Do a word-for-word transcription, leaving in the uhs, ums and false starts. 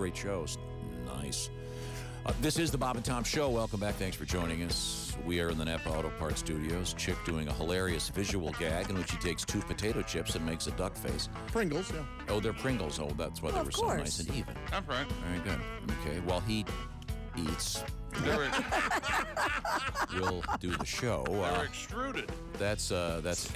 great shows. Nice. Uh, this is the Bob and Tom Show. Welcome back. Thanks for joining us. We are in the Napa Auto Parts Studios. Chick doing a hilarious visual gag in which he takes two potato chips and makes a duck face. Pringles, yeah. Oh, they're Pringles. Oh, that's why Well, they of were so course. nice and even. That's right. Very good. Okay. While he eats, They're, we'll do the show. they're Uh, extruded. that's uh, that's